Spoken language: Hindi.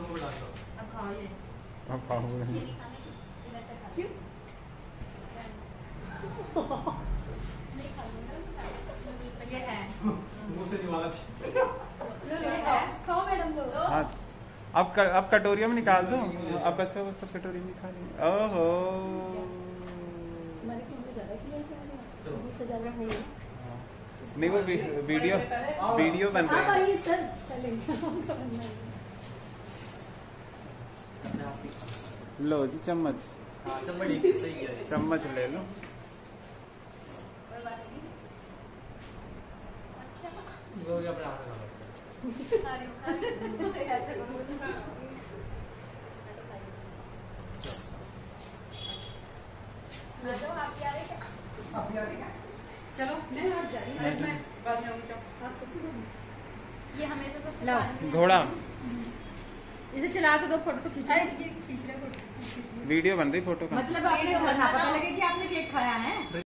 अब खाओ ये। अब खाओगे? क्यों? ये है मुंह से निवाला खाओ मैडम लो। हाँ, अब कटोरियों में निकाल दो। अब बच्चों को सब कटोरी में निकाल। ओहो, हमारे फोन में ज्यादा क्लियर क्या है? 20,000 में नहीं है। नहीं वो वीडियो बन हाँ रही है। भाई सर पहले लो जी चम्मच, चम्मच ले लो। चलो मैं बाद में आऊंगा। ये हमेशा सबसे घोड़ा इसे चला तो दो, फोटो तो खींच। ये खींच रहे फोटो। वीडियो बन रही, फोटो का मतलब आपने पता लगे कि आपने केक खाया है।